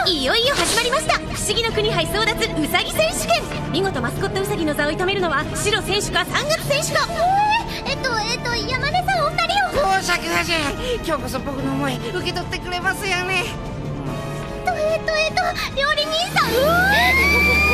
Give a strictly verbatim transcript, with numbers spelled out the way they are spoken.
いよいよ始まりました。不思議の国杯争奪うさぎ選手権。見事マスコットうさぎの座を射止めるのは白選手かさんがつ選手か。 えー、えっとえっと山根さんお二人を。 申し訳ないし、今日こそ僕の思い受け取ってくれますよね。 えっとえっとえっと料理人さん。うわ